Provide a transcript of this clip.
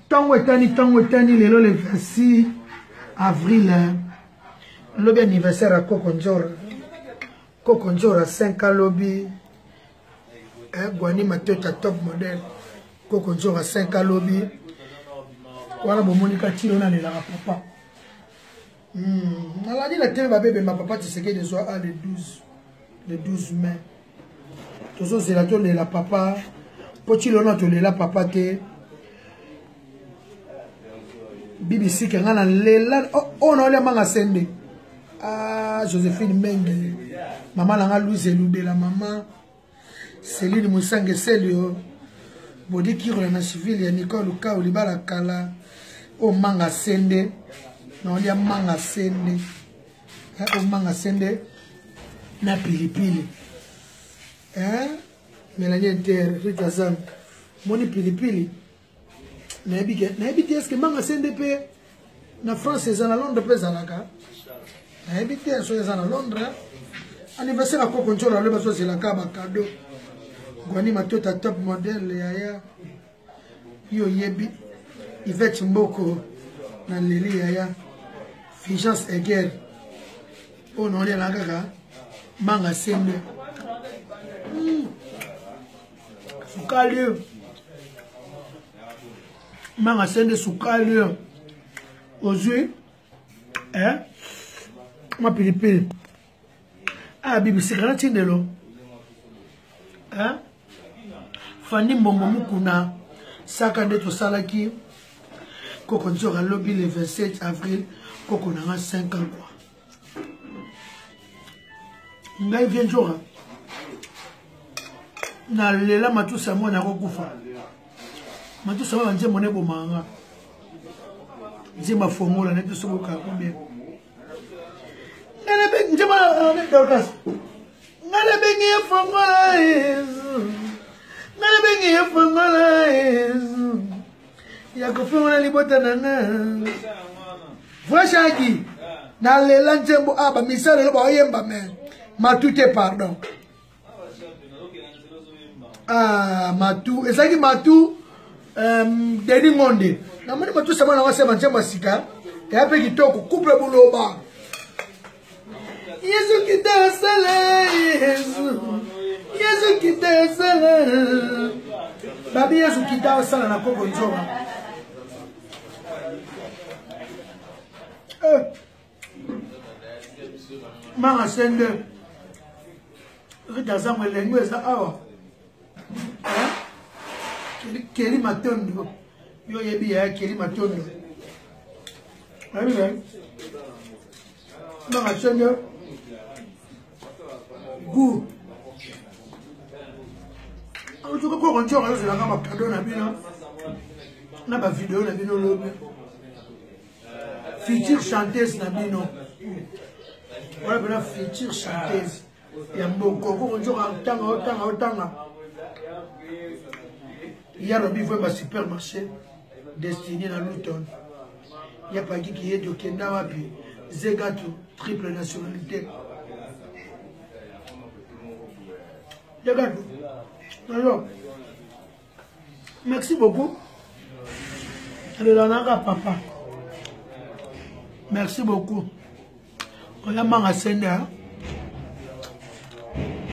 Tango etani, lelo le 26 avril. Lobby anniversaire à Kokonjora. Kokonjora 5 ans lobby. Guani Mateta top modèle. Kokonjora 5 ans lobby. Voilà bon Monica Tilona le la papa. On a dit la télé bébé ma papa tu sais que les soirs le 12 mai. Toujours c'est la télé la papa. Potilona to le la papa te. BBC qui ngana lela on a le manga sende. Ah Joséphine Menge. Maman langa Louise Loube la maman. Céline Moussangue Selio. Bodi Kiro na civil ya Nicole Luka Olibala Kala. O manga sende. Non ya manga sende. O manga sende. Na pilipili. Mélanie Inter, Rita Zam. Moni pilipili. Na ebite est-ce que manga sende pe na France ezana Londres pe zalaka. Na ebite so ezana Londres. Anniversaire à Kokonjora le baso c'est la kaba cadeau. Gwani Matota top modèle yaya. Yo yebi Yvette Mboko na lili yaya. Figence Eger. Oh non la kaka manga sende. Sukali. Manga sende sukali. Ozui. Ma pilipili. Ah bibi sikana tindelo. Fanny Mbombo Mukuna saka ndeto salaki Kokonjora lobby le 27 avril Kokonanga 5 ans quoi. Ngai vient jora. Na lela matusa mwana kokufa. Matusa mwana nje mone bomanga. Nje mafongola neto soboka combien. Ngale be nje mwana Dorcas. Ngale be ngi fongola Yesu. Ngale be ngi fongola Yesu. Ya kofongola libota nana. Voshagi. Na lela njembo aba misale lo ba oyemba men. Matute pardon. Ah, Matu, ezaki Matu Deni Monde. Na mani Matu sama na wase manchema sika. Ya pe kitoko couple buloba. Yesu kita sala Yesu. Yesu kita sala. Babi Yesu kita sala na Kokonjora. Manga sende. Rita Zam lengo eza awa. Keli Matondo. Yo yebi ya Keli Matondo. Amen. Manga sende. Gu. Alors tu comprends quand tu as la gamme cadeau na bino. Na ba vidéo na bino lobe. Future chanteuse na bino. Voilà ben la future chanteuse. Ya mboko ko njoka tanga. Il y a un supermarché destiné à Luton. Il y a pas qui est de Kenda wapi. Zegato triple nationalité. Zegato. Alors, merci beaucoup. Papa. Merci beaucoup. On a mangé